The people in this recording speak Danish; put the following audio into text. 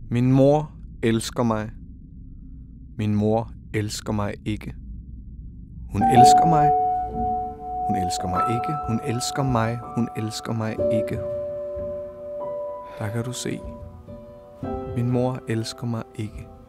Min mor elsker mig. Min mor elsker mig ikke. Hun elsker mig. Hun elsker mig ikke. Hun elsker mig. Hun elsker mig ikke. Der kan du se. Min mor elsker mig ikke.